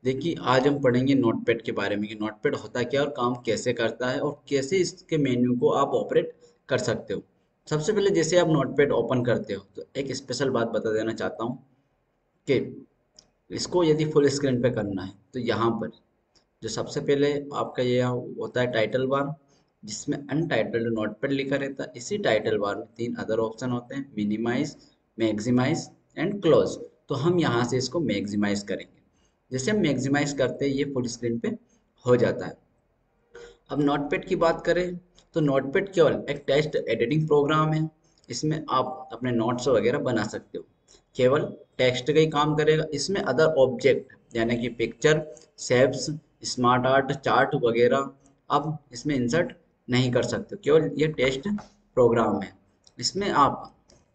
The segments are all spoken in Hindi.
देखिए आज हम पढ़ेंगे नोटपैड के बारे में कि नोटपैड होता क्या है और काम कैसे करता है और कैसे इसके मेन्यू को आप ऑपरेट कर सकते हो। सबसे पहले जैसे आप नोटपैड ओपन करते हो तो एक स्पेशल बात बता देना चाहता हूँ कि इसको यदि फुल स्क्रीन पे करना है तो यहाँ पर जो सबसे पहले आपका ये होता है टाइटल बार, जिसमें अनटाइटल्ड नोटपैड लिखा रहता है। इसी टाइटल बार में तीन अदर ऑप्शन होते हैं, मिनिमाइज, मैक्सिमाइज एंड क्लोज। तो हम यहाँ से इसको मैक्सिमाइज करेंगे। जैसे हम मैक्सिमाइज करते हैं ये फुल स्क्रीन पे हो जाता है। अब नोटपैड की बात करें तो नोटपैड केवल एक टेक्स्ट एडिटिंग प्रोग्राम है। इसमें आप अपने नोट्स वगैरह बना सकते हो। केवल टेक्स्ट का ही काम करेगा। इसमें अदर ऑब्जेक्ट यानी कि picture, shapes, smart art, chart वगैरह आप इसमें इंसर्ट नहीं कर सकते। केवल ये टेक्स्ट प्रोग्राम है। इसमें आप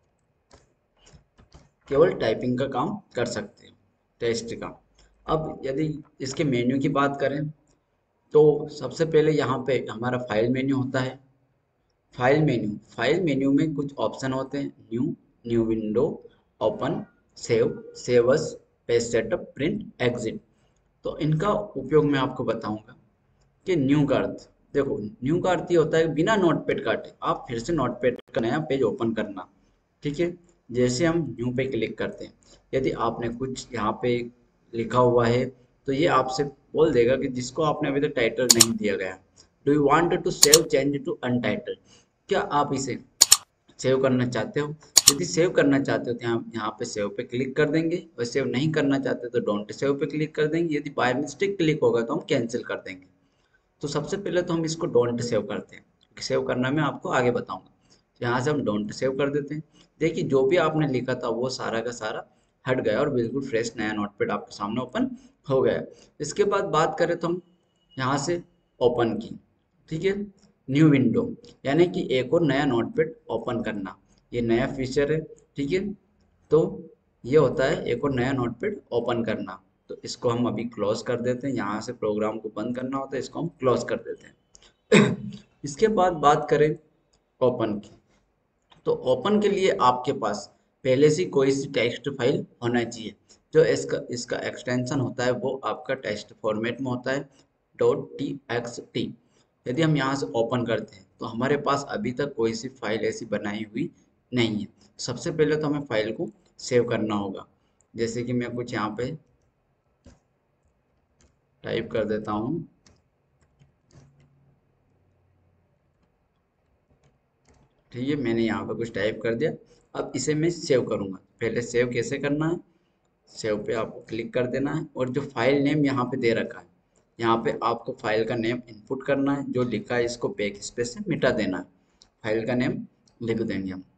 केवल टाइपिंग का काम कर सकते हो, टेक्स्ट का। अब यदि इसके मेन्यू की बात करें तो सबसे पहले यहाँ पे हमारा फाइल मेन्यू होता है। फाइल मेन्यू में कुछ ऑप्शन होते हैं, new, new window, open, save, save as, page setup, print, exit. तो इनका उपयोग मैं आपको बताऊंगा कि न्यू का अर्थ, देखो न्यू का अर्थ ये होता है बिना नोटपैड काटे आप फिर से नोटपैड का नया पेज ओपन करना। ठीक है। जैसे हम न्यू पे क्लिक करते हैं, यदि आपने कुछ यहाँ पे लिखा हुआ है तो ये आपसे बोल देगा कि जिसको आपने अभी तक टाइटल नहीं दिया गया, do you want to save change to untitled, क्या आप इसे सेव करना चाहते हो। यदि सेव करना चाहते हो तो यहाँ पे सेव पे क्लिक कर देंगे, और सेव नहीं करना चाहते तो डोंट सेव पे क्लिक कर देंगे। यदि बाय मिस्टेक क्लिक होगा तो हम कैंसिल कर देंगे। तो सबसे पहले तो हम इसको डोंट सेव करते हैं, क्योंकि सेव करना मैं आपको आगे बताऊंगा। तो यहाँ से हम डोंट सेव कर देते हैं। देखिए जो भी आपने लिखा था वो सारा का सारा हट गया और बिल्कुल फ्रेश नया नोटपैड आपके सामने ओपन हो गया। इसके बाद बात करें तो हम यहाँ से ओपन की, ठीक है, न्यू विंडो, यानी कि एक और नया नोटपैड ओपन करना, ये नया फीचर है। ठीक है। तो ये होता है एक और नया नोटपैड ओपन करना। तो इसको हम अभी क्लोज कर देते हैं। यहाँ से प्रोग्राम को बंद करना होता है, इसको हम क्लोज कर देते हैं। इसके बाद बात करें ओपन की, तो ओपन के लिए आपके पास पहले से कोई सी टेक्स्ट फाइल होना चाहिए। जो इसका इसका एक्सटेंशन होता है वो आपका टेक्स्ट फॉर्मेट में होता है, डॉट टी एक्स टी। यदि हम यहाँ से ओपन करते हैं तो हमारे पास अभी तक कोई सी फाइल ऐसी बनाई हुई नहीं है। सबसे पहले तो हमें फाइल को सेव करना होगा। जैसे कि मैं कुछ यहाँ पे टाइप कर देता हूँ। ठीक है, मैंने यहाँ पे कुछ टाइप कर दिया। अब इसे मैं सेव करूँगा। पहले सेव कैसे करना है, सेव पे आपको क्लिक कर देना है और जो फाइल नेम यहाँ पे दे रखा है, यहाँ पे आपको फाइल का नेम इनपुट करना है। जो लिखा है इसको बैक स्पेस से मिटा देना है। फाइल का नेम लिख देंगे हम।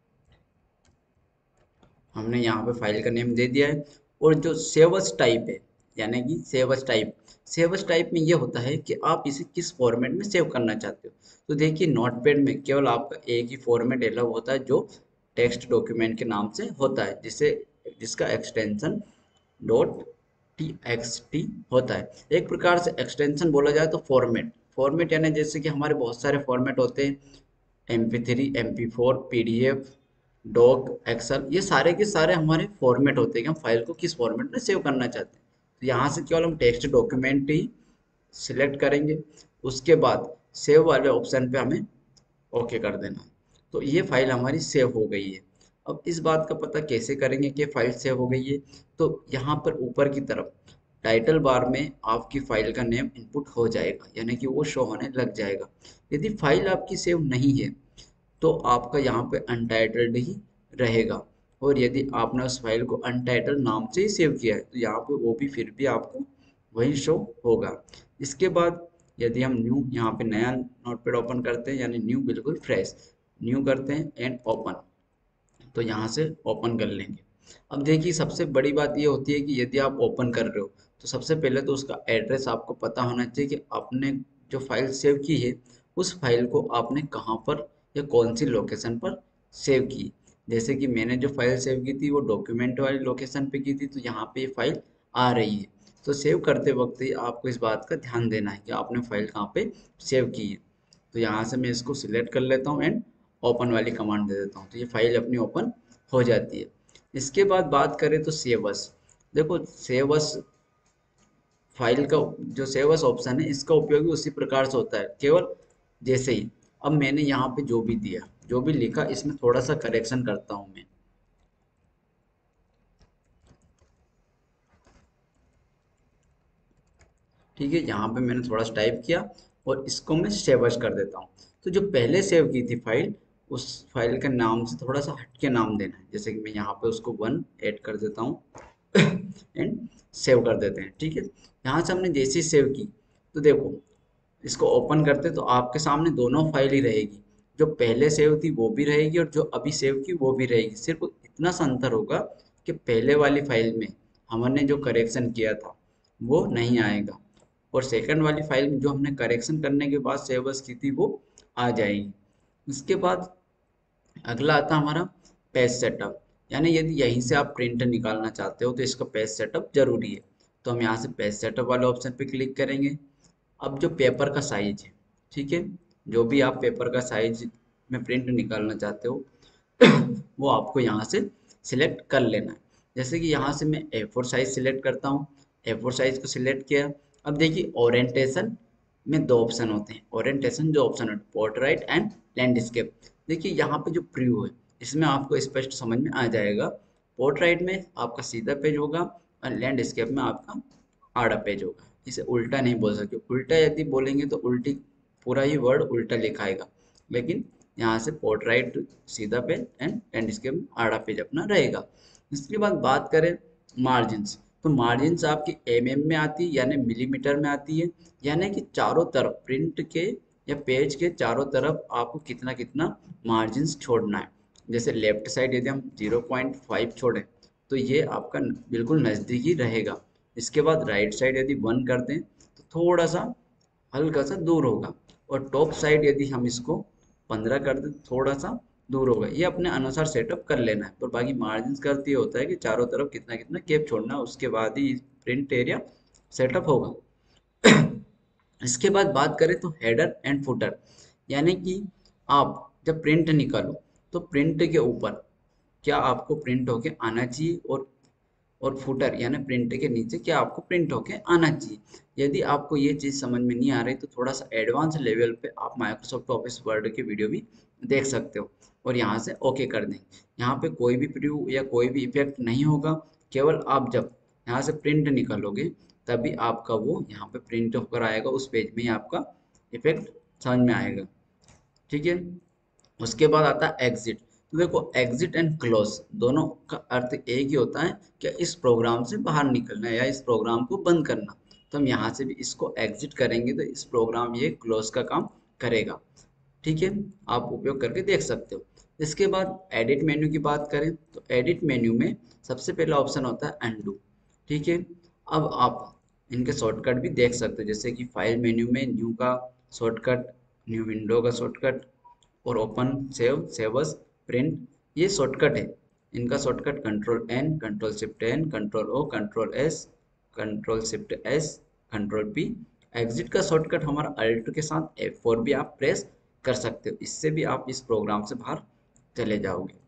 हमने यहाँ पे फाइल का नेम दे दिया है। और जो सेवस टाइप है, यानी कि सेवस टाइप में ये होता है कि आप इसे किस फॉर्मेट में सेव करना चाहते हो। तो देखिए नोटपैड में केवल आपका एक ही फॉर्मेट अलाउ होता है, जो टेक्स्ट डॉक्यूमेंट के नाम से होता है, जिसे जिसका extension dot T X T होता है। एक प्रकार से एक्सटेंशन बोला जाए तो फॉर्मेट, यानी जैसे कि हमारे बहुत सारे फॉर्मेट होते हैं, MP3, MP4, PDF, dock, Excel, ये सारे के सारे हमारे फॉर्मेट होते हैं कि हम फाइल को किस फॉर्मेट में सेव करना चाहते हैं। तो यहाँ से केवल हम टेक्स्ट डॉक्यूमेंट ही सिलेक्ट करेंगे। उसके बाद सेव वाले ऑप्शन पे हमें ओके कर देना है। तो ये फाइल हमारी सेव हो गई है। अब इस बात का पता कैसे करेंगे कि फाइल सेव हो गई है, तो यहाँ पर ऊपर की तरफ टाइटल बार में आपकी फाइल का नेम इनपुट हो जाएगा, यानी कि वो शो होने लग जाएगा। यदि फाइल आपकी सेव नहीं है तो आपका यहाँ पे अनटाइटल्ड ही रहेगा। और यदि आपने उस फाइल को अनटाइटल्ड नाम से ही सेव किया है तो यहाँ पे वो भी फिर भी आपको वही शो होगा। इसके बाद यदि हम न्यू यहाँ पे नया नोटपैड ओपन करते हैं, यानी न्यू बिल्कुल फ्रेश, न्यू करते हैं एंड ओपन, तो यहाँ से ओपन कर लेंगे। अब देखिए सबसे बड़ी बात ये होती है कि यदि आप ओपन कर रहे हो तो सबसे पहले तो उसका एड्रेस आपको पता होना चाहिए कि आपने जो फाइल सेव की है उस फाइल को आपने कहाँ पर या कौन सी लोकेशन पर सेव की। जैसे कि मैंने जो फाइल सेव की थी वो डॉक्यूमेंट वाली लोकेशन पे की थी, तो यहाँ पे ये फाइल आ रही है। तो सेव करते वक्त ही आपको इस बात का ध्यान देना है कि आपने फाइल कहाँ पे सेव की है। तो यहाँ से मैं इसको सिलेक्ट कर लेता हूँ एंड ओपन वाली कमांड दे देता हूँ, तो ये फाइल अपनी ओपन हो जाती है। इसके बाद बात करें तो सेव एज़, देखो सेव एज़ फाइल का जो सेव एज ऑप्शन है इसका उपयोग भी उसी प्रकार से होता है, केवल जैसे ही अब मैंने यहाँ पे जो भी दिया, जो भी लिखा, इसमें थोड़ा सा करेक्शन करता हूँ मैं। ठीक है, यहाँ पे मैंने थोड़ा सा टाइप किया और इसको मैं सेव एज कर देता हूँ। तो जो पहले सेव की थी फाइल, उस फाइल के नाम से थोड़ा सा हटके नाम देना है। जैसे कि मैं यहाँ पे उसको 1 ऐड कर देता हूँ एंड सेव कर देते हैं। ठीक है, यहाँ से हमने जैसे ही सेव की तो देखो, इसको ओपन करते तो आपके सामने दोनों फाइल ही रहेगी। जो पहले सेव थी वो भी रहेगी और जो अभी सेव की वो भी रहेगी। सिर्फ इतना सा अंतर होगा कि पहले वाली फाइल में हमने जो करेक्शन किया था वो नहीं आएगा, और सेकंड वाली फाइल में जो हमने करेक्शन करने के बाद सेव एज़ की थी वो आ जाएगी। उसके बाद अगला आता है हमारा पेज सेटअप। यानी यदि यहीं से आप प्रिंट निकालना चाहते हो तो इसका पेज सेटअप जरूरी है। तो हम यहाँ से पेज सेटअप वाले ऑप्शन पे क्लिक करेंगे। अब जो पेपर का साइज है, ठीक है, जो भी आप पेपर का साइज में प्रिंट निकालना चाहते हो वो आपको यहाँ से सिलेक्ट कर लेना है। जैसे कि यहाँ से मैं A4 साइज सिलेक्ट करता हूँ। A4 साइज को सिलेक्ट किया। अब देखिए ओरिएंटेशन में दो ऑप्शन होते हैं। ओरिएंटेशन जो ऑप्शन है पोर्ट्रेट एंड लैंडस्केप। देखिए यहाँ पे जो प्रीव्यू है इसमें आपको स्पष्ट समझ में आ जाएगा। पोर्ट्रेट में आपका सीधा पेज होगा और लैंडस्केप में आपका आड़ा पेज होगा। इसे उल्टा नहीं बोल सकते, उल्टा यदि बोलेंगे तो उल्टी पूरा ही वर्ड उल्टा लिखाएगा। लेकिन यहाँ से पोर्ट्रेट सीधा पेज एंड लैंडस्केप आड़ा पेज अपना रहेगा। इसके बाद बात करें मार्जिन्स, तो मार्जिन्स आपकी mm में आती है यानी मिलीमीटर में आती है। यानी कि चारों तरफ प्रिंट के या पेज के चारों तरफ आपको कितना कितना मार्जिन्स छोड़ना है। जैसे लेफ्ट साइड यदि हम 0.5 छोड़ें तो ये आपका बिल्कुल नज़दीकी रहेगा। इसके बाद राइट साइड यदि 1 कर दें तो थोड़ा सा हल्का सा दूर होगा, और टॉप साइड यदि हम इसको 15 कर दें तो थोड़ा सा दूर होगा। ये अपने अनुसार सेटअप कर लेना है। पर बाकी मार्जिन का अर्थ ये होता है कि चारों तरफ कितना कितना गैप छोड़ना है, उसके बाद ही प्रिंट एरिया सेटअप होगा। इसके बाद बात करें तो हेडर एंड फुटर, यानी कि आप जब प्रिंट निकालो तो प्रिंट के ऊपर क्या आपको प्रिंट होके आना चाहिए, और फुटर यानी प्रिंट के नीचे क्या आपको प्रिंट होके आना चाहिए। यदि आपको ये चीज़ समझ में नहीं आ रही तो थोड़ा सा एडवांस लेवल पे आप माइक्रोसॉफ्ट ऑफिस वर्ड की वीडियो भी देख सकते हो और यहाँ से ओके कर देंगे। यहाँ पे कोई भी प्रीव्यू या कोई भी इफेक्ट नहीं होगा। केवल आप जब यहाँ से प्रिंट निकालोगे तभी आपका वो यहाँ पे प्रिंट होकर आएगा, उस पेज में ही आपका इफेक्ट समझ में आएगा। ठीक है, उसके बाद आता है एग्जिट। तो देखो एग्जिट एंड क्लोज दोनों का अर्थ एक ही होता है कि इस प्रोग्राम से बाहर निकलना है या इस प्रोग्राम को बंद करना। तो हम यहाँ से भी इसको एग्जिट करेंगे तो इस प्रोग्राम ये क्लोज का काम करेगा। ठीक है, आप उपयोग करके देख सकते हो। इसके बाद एडिट मेन्यू की बात करें तो एडिट मेन्यू में सबसे पहला ऑप्शन होता है अनडू। ठीक है, अब आप इनके शॉर्टकट भी देख सकते हो, जैसे कि फाइल मेन्यू में न्यू का शॉर्टकट, न्यू विंडो का शॉर्टकट, और ओपन, सेव, सेवस, प्रिंट, ये शॉर्टकट है। इनका shortcut control N, control shift N, control O, control S, control shift S, control P. Exit का शॉर्टकट हमारा अल्ट के साथ F4 भी आप प्रेस कर सकते हो, इससे भी आप इस प्रोग्राम से बाहर चले जाओगे।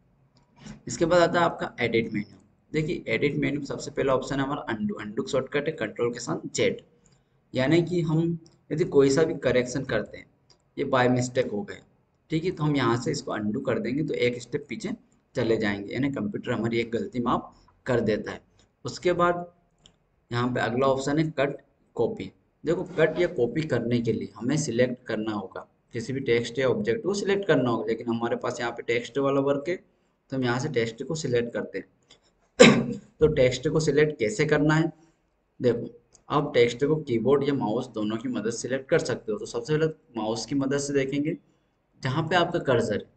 इसके बाद आता है आपका एडिट मेन्यू। देखिए एडिट मेन्यू सबसे पहला ऑप्शन है हमारा अंडू। अंडू शॉर्टकट है कंट्रोल के साथ जेड। यानी कि हम यदि कोई सा भी करेक्शन करते हैं, ये बाय मिस्टेक हो गए, ठीक है, तो हम यहाँ से इसको अंडू कर देंगे तो एक स्टेप पीछे चले जाएंगे, यानी कंप्यूटर हमारी एक गलती माफ कर देता है। उसके बाद यहाँ पे अगला ऑप्शन है कट कॉपी। देखो कट या कॉपी करने के लिए हमें सिलेक्ट करना होगा, किसी भी टेक्स्ट या ऑब्जेक्ट को सिलेक्ट करना होगा, लेकिन हमारे पास यहाँ पे टेक्स्ट वाला वर्क है तो हम यहाँ से टेक्स्ट को सिलेक्ट करते हैं। तो टेक्स्ट को सिलेक्ट कैसे करना है, देखो आप टेक्स्ट को कीबोर्ड या माउस दोनों की मदद से सिलेक्ट कर सकते हो। तो सबसे पहले माउस की मदद से देखेंगे, जहाँ पे आपका कर्सर है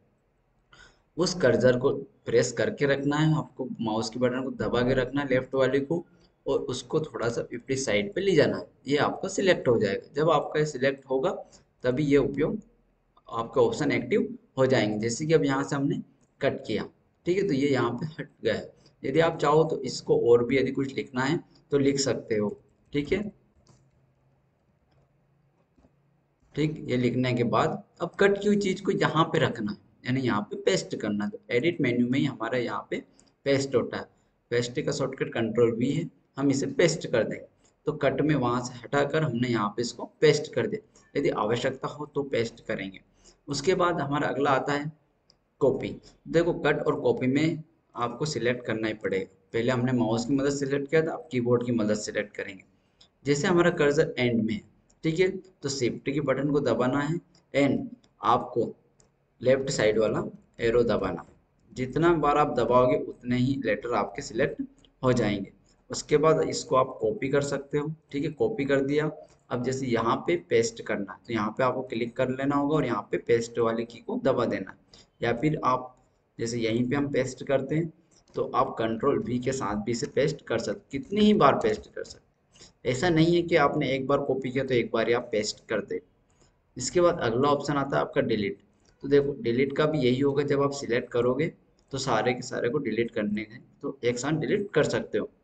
उस कर्सर को प्रेस करके रखना है, आपको माउस के बटन को दबा के रखना है लेफ्ट वाले को, और उसको थोड़ा सा ऊपरी साइड पे ले जाना है, ये आपका सिलेक्ट हो जाएगा। जब आपका ये सिलेक्ट होगा तभी ये उपयोग आपका ऑप्शन एक्टिव हो जाएंगे। जैसे कि अब यहाँ से हमने कट किया, ठीक है, तो ये यहाँ पे हट गया है। यदि आप चाहो तो इसको और भी यदि कुछ लिखना है तो लिख सकते हो। ठीक है, ठीक, ये लिखने के बाद अब कट की हुई चीज को यहाँ पे रखना है, यानी यहाँ पे पेस्ट करना है। तो एडिट मेन्यू में ही हमारा यहाँ पे पेस्ट होता है। पेस्ट का शॉर्टकट कंट्रोल वी है, हम इसे पेस्ट कर देंगे। तो कट में वहां से हटाकर हमने यहाँ पे इसको पेस्ट कर दिया। यदि आवश्यकता हो तो पेस्ट करेंगे। उसके बाद हमारा अगला आता है कॉपी। देखो कट और कॉपी में आपको सिलेक्ट करना ही पड़ेगा। पहले हमने माउस की मदद से सिलेक्ट किया था, अब कीबोर्ड की मदद से सिलेक्ट करेंगे। जैसे हमारा कर्सर एंड में है, ठीक है, तो शिफ्ट की बटन को दबाना है एंड आपको लेफ्ट साइड वाला एरो दबाना। जितना बार आप दबाओगे उतने ही लेटर आपके सिलेक्ट हो जाएंगे। उसके बाद इसको आप कॉपी कर सकते हो, ठीक है, कॉपी कर दिया। अब जैसे यहाँ पे पेस्ट करना है तो यहाँ पे आपको क्लिक कर लेना होगा और यहाँ पे पेस्ट वाली की को दबा देना। या फिर आप जैसे यहीं पे हम पेस्ट करते हैं तो आप कंट्रोल वी के साथ भी इसे पेस्ट कर सकते, कितनी ही बार पेस्ट कर सकते। ऐसा नहीं है कि आपने एक बार कॉपी किया तो एक बार ही आप पेस्ट कर दे। इसके बाद अगला ऑप्शन आता है आपका डिलीट। तो देखो डिलीट का भी यही होगा, जब आप सिलेक्ट करोगे तो सारे के सारे को डिलीट करने हैं तो एक साथ डिलीट कर सकते हो।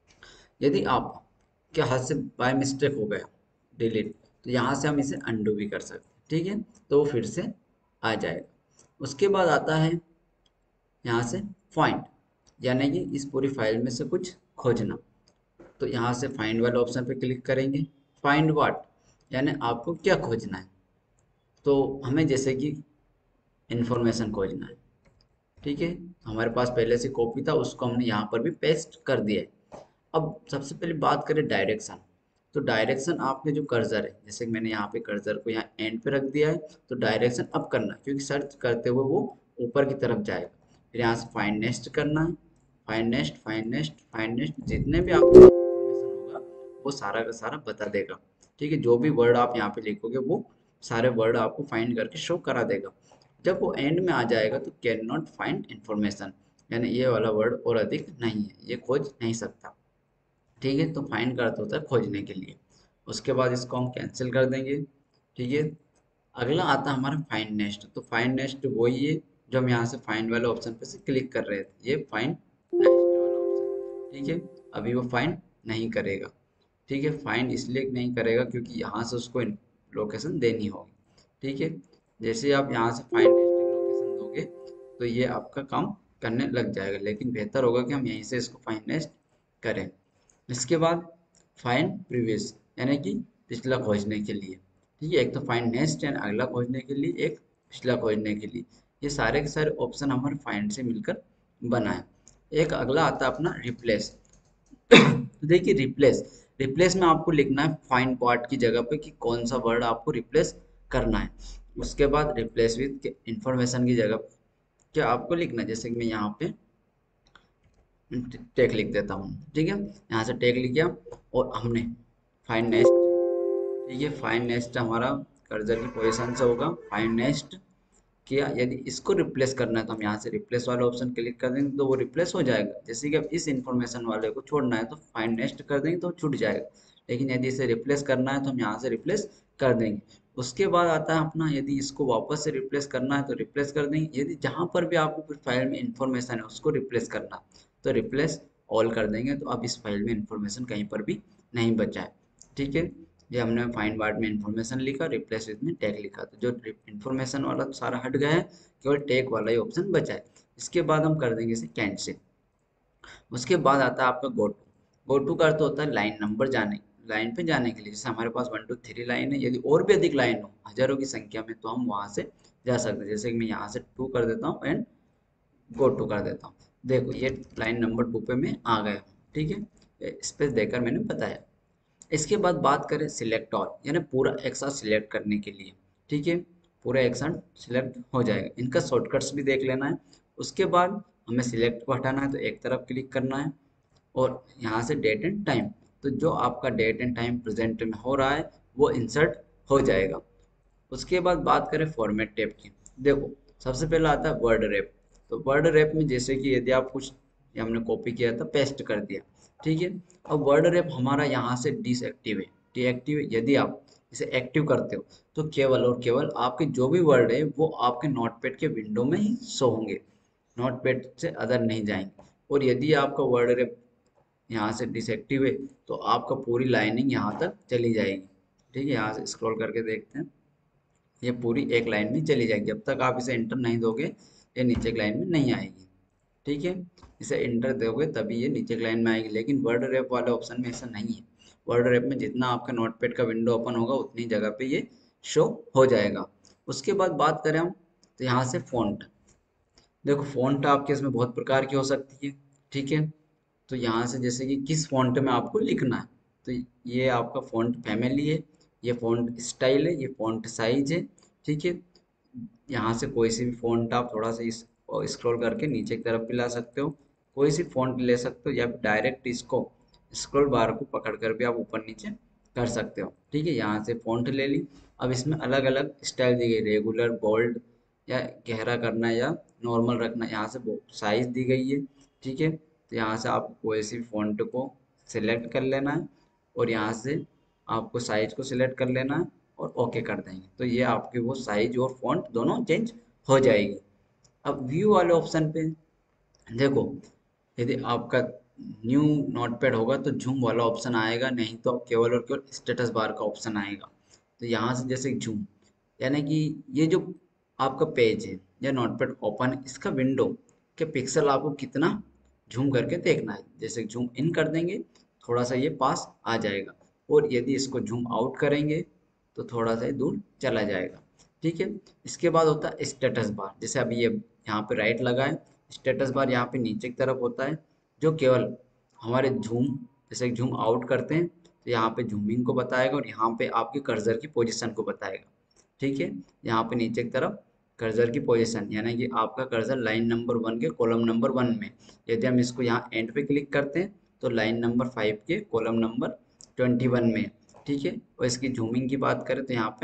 यदि आप के हाथ से बाय मिस्टेक हो गया डिलीट, तो यहाँ से हम इसे अंडू भी कर सकते हैं, ठीक है, तो वो फिर से आ जाएगा। उसके बाद आता है यहाँ से फाइंड, यानी कि इस पूरी फाइल में से कुछ खोजना। तो यहाँ से फाइंड वाले ऑप्शन पे क्लिक करेंगे। फाइंड व्हाट, यानी आपको क्या खोजना है। तो हमें जैसे कि इंफॉर्मेशन खोजना है, ठीक है, हमारे पास पहले से कॉपी था उसको हमने यहाँ पर भी पेस्ट कर दिया है। अब सबसे पहले बात करें डायरेक्शन। तो डायरेक्शन आपके जो कर्सर है, जैसे कि मैंने यहाँ पे कर्सर को यहाँ एंड पे रख दिया है, तो डायरेक्शन अप करना है, क्योंकि सर्च करते हुए वो ऊपर की तरफ जाएगा। फिर यहाँ से फाइंड नेक्स्ट करना है। Find next, find next, find next, जितने भी आपको इंफॉर्मेशन होगा वो सारा का सारा बता देगा, ठीक है। जो भी वर्ड आप यहाँ पे लिखोगे वो सारे वर्ड आपको फाइंड करके शो करा देगा। जब वो एंड में आ जाएगा तो कैन नॉट फाइंड इंफॉर्मेशन, यानी ये वाला वर्ड और अधिक नहीं है, ये खोज नहीं सकता, ठीक है। तो फाइंड का अर्थ होता है खोजने के लिए। उसके बाद इसको हम कैंसिल कर देंगे, ठीक है। अगला आता है हमारा फाइंड नेक्स्ट। तो फाइंड नेक्स्ट वही है जो हम यहाँ से फाइंड वाले ऑप्शन पे से क्लिक कर रहे थे, ये फाइंड नेक्स्ट वाला ऑप्शन, ठीक है। अभी वो फाइंड नहीं करेगा, ठीक है। फाइंड इसलिए नहीं करेगा क्योंकि यहाँ से उसको लोकेशन देनी होगी, ठीक है। जैसे आप यहाँ से फाइंड नेक्स्ट लोकेशन दोगे तो ये आपका काम करने लग जाएगा, लेकिन बेहतर होगा कि हम यहीं से इसको फाइंड नेक्स्ट करें। इसके बाद फाइंड प्रीवियस, यानी कि पिछला खोजने के लिए, ठीक है। एक तो फाइंड नेक्स्ट यानी अगला खोजने के लिए, एक पिछला खोजने के लिए। ये सारे के सारे ऑप्शन हमारे फाइंड से मिलकर बना है। एक अगला आता है अपना रिप्लेस। तो देखिए रिप्लेस, रिप्लेस में आपको लिखना है फाइंड पार्ट की जगह पे कि कौन सा वर्ड आपको रिप्लेस करना है। उसके बाद रिप्लेस विद इंफॉर्मेशन की जगह क्या आपको लिखना है, जैसे कि मैं यहाँ पे टेक लिख देता हूँ, ठीक है। यहाँ से टेक लिख गया और हमने फाइंड नेक्स्ट, ठीक है, फाइंड नेक्स्ट हमारा कर्सर की पोजीशन से होगा। फाइंड नेक्स्ट किया, यदि इसको रिप्लेस करना है तो हम यहाँ से रिप्लेस वाले ऑप्शन क्लिक कर देंगे तो वो रिप्लेस हो जाएगा। जैसे कि अब इस इंफॉर्मेशन वाले को छोड़ना है तो फाइंड नेक्स्ट कर देंगे तो छूट जाएगा, लेकिन यदि इसे रिप्लेस करना है तो हम यहाँ से रिप्लेस कर देंगे। उसके बाद आता है अपना, यदि इसको वापस से रिप्लेस करना है तो रिप्लेस कर देंगे। यदि जहाँ पर भी आपको कुछ फाइल में इंफॉर्मेशन है उसको रिप्लेस करना है तो रिप्लेस ऑल कर देंगे, तो अब इस फाइल में इंफॉर्मेशन कहीं पर भी नहीं बचा है, ठीक है। ये हमने फाइंड पार्ट में इंफॉर्मेशन लिखा, रिप्लेस विद में टैग लिखा, तो जो इंफॉर्मेशन वाला तो सारा हट गया है, केवल टैग वाला ही ऑप्शन बचा है। इसके बाद हम कर देंगे इसे कैंसिल। उसके बाद आता है आपका गो टू। गो टू का अर्थ होता है लाइन नंबर जाने, लाइन पे जाने के लिए। जैसे हमारे पास 1 2 3 लाइन है, यदि और भी अधिक लाइन हो हजारों की संख्या में तो हम वहां से जा सकते हैं। जैसे कि मैं यहाँ से 2 कर देता हूँ एंड गो टू कर देता हूँ। देखो ये लाइन नंबर 2 पे मैं आ गया हूँ, ठीक है, स्पेस देकर मैंने बताया। इसके बाद बात करें सिलेक्ट ऑल, यानी पूरा एक साथ सिलेक्ट करने के लिए, ठीक है, पूरा एक साथ सिलेक्ट हो जाएगा। इनका शॉर्टकट्स भी देख लेना है। उसके बाद हमें सिलेक्ट को हटाना है तो एक तरफ क्लिक करना है और यहाँ से डेट एंड टाइम, तो जो आपका डेट एंड टाइम प्रेजेंट में हो रहा है वो इंसर्ट हो जाएगा। उसके बाद बात करें फॉर्मेट टैब की। देखो सबसे पहला आता है वर्ड रैप। तो वर्ड रैप में जैसे कि यदि आप कुछ, ये हमने कॉपी किया था पेस्ट कर दिया, ठीक है। अब वर्ड रैप हमारा यहाँ से डिसएक्टिव है, डीएक्टिव है। यदि आप इसे एक्टिव करते हो तो केवल और केवल आपके जो भी वर्ड है वो आपके नोटपैड के विंडो में ही शो होंगे, नोटपैड से अदर नहीं जाएंगे। और यदि आपका वर्ड रैप यहाँ से डिसएक्टिव है तो आपका पूरी लाइनिंग यहाँ तक चली जाएगी, ठीक है। यहाँ से स्क्रॉल करके देखते हैं, ये पूरी एक लाइन में चली जाएगी। जब तक आप इसे इंटर नहीं दोगे ये नीचे की लाइन में नहीं आएगी, ठीक है। इसे इंटर दोगे तभी ये नीचे की लाइन में आएगी, लेकिन वर्ड रैप वाले ऑप्शन में ऐसा नहीं है। वर्ड रैप में जितना आपका नोटपैड का विंडो ओपन होगा उतनी जगह पे ये शो हो जाएगा। उसके बाद बात करें हम, तो यहाँ से फ़ॉन्ट। देखो फ़ॉन्ट आपके इसमें बहुत प्रकार की हो सकती है, ठीक है। तो यहाँ से जैसे कि किस फ़ॉन्ट में आपको लिखना है, तो ये आपका फ़ॉन्ट फैमिली है, ये फ़ॉन्ट स्टाइल है, ये फ़ॉन्ट साइज है, ठीक है। यहाँ से कोई सी भी फ़ॉन्ट आप थोड़ा सा इस स्क्रॉल करके नीचे की तरफ भी ला सकते हो, कोई सी फ़ॉन्ट ले सकते हो, या फिर डायरेक्ट इसको स्क्रॉल बार को पकड़ कर भी आप ऊपर नीचे कर सकते हो, ठीक है। यहाँ से फ़ॉन्ट ले ली। अब इसमें अलग अलग स्टाइल दी गई, रेगुलर, बोल्ड, या गहरा करना या नॉर्मल रखना। यहाँ से साइज दी गई है, ठीक है। तो यहाँ से आप कोई सी फ़ॉन्ट को सिलेक्ट कर लेना है, और यहाँ से आपको साइज को सिलेक्ट कर लेना है और ओके कर देंगे, तो ये आपकी वो साइज और फ़ॉन्ट दोनों चेंज हो जाएगी। अब व्यू वाले ऑप्शन पे देखो, यदि आपका न्यू नोटपैड होगा तो जूम वाला ऑप्शन आएगा, नहीं तो केवल और केवल स्टेटस बार का ऑप्शन आएगा। तो यहाँ से जैसे जूम, यानी कि ये जो आपका पेज है या नोटपैड ओपन है, इसका विंडो के पिक्सल आपको कितना जूम करके देखना है। जैसे जूम इन कर देंगे, थोड़ा सा ये पास आ जाएगा, और यदि इसको जूम आउट करेंगे तो थोड़ा सा ये दूर चला जाएगा, ठीक है। इसके बाद होता है स्टेटस बार। जैसे अभी ये यहाँ पे राइट लगा है, स्टेटस बार यहाँ पे नीचे की तरफ होता है, जो केवल हमारे जूम, जैसे जूम आउट करते हैं तो यहाँ पे जूमिंग को बताएगा, और यहाँ पे आपके कर्सर की पोजीशन को बताएगा, ठीक है। यहाँ पे नीचे की तरफ कर्सर की पोजीशन, यानी कि आपका कर्सर लाइन नंबर 1 के कॉलम नंबर 1 में। यदि हम इसको यहाँ एंड पे क्लिक करते हैं तो लाइन नंबर 5 के कॉलम नंबर 21 में, ठीक है। और इसकी जूमिंग की बात करें तो यहाँ पे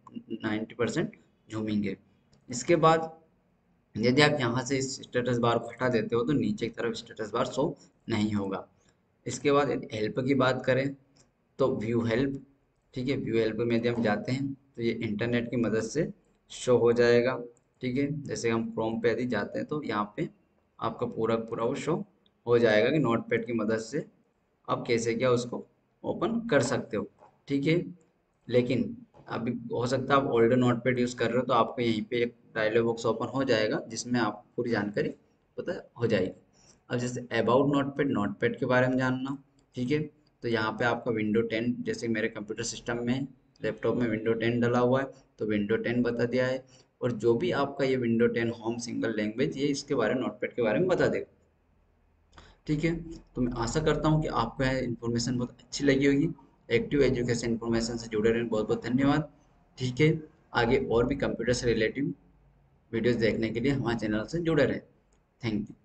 190% जूमिंग है। इसके बाद यदि आप यहाँ से इस स्टेटस बार को हटा देते हो तो नीचे की तरफ स्टेटस बार शो नहीं होगा। इसके बाद यदि हेल्प की बात करें तो व्यू हेल्प, ठीक है। व्यू हेल्प में यदि हम जाते हैं तो ये इंटरनेट की मदद से शो हो जाएगा, ठीक है। जैसे हम क्रोम पे यदि जाते हैं तो यहाँ पे आपका पूरा पूरा वो शो हो जाएगा कि नोटपैड की मदद से आप कैसे क्या उसको ओपन कर सकते हो, ठीक है। लेकिन अभी हो सकता है आप ओल्डर नोटपैड यूज़ कर रहे हो, तो आपको यहीं पे एक डायलॉग बॉक्स ओपन हो जाएगा जिसमें आपको पूरी जानकारी पता हो जाएगी। अब जैसे अबाउट नोटपैड, नोटपैड के बारे में जानना, ठीक है। तो यहाँ पे आपका विंडो 10, जैसे मेरे कंप्यूटर सिस्टम में, लैपटॉप में विंडो 10 डला हुआ है, तो विंडो 10 बता दिया है। और जो भी आपका ये विंडो 10 होम सिंगल लैंग्वेज, ये इसके बारे में, नोटपैड के बारे में बता देगा, ठीक है। तो मैं आशा करता हूँ कि आपको यह इन्फॉर्मेशन बहुत अच्छी लगी होगी। एक्टिव एजुकेशन इन्फॉर्मेशन से जुड़े रहने बहुत बहुत धन्यवाद, ठीक है। आगे और भी कंप्यूटर से रिलेटिव वीडियोस देखने के लिए हमारे चैनल से जुड़े रहें। Thank you.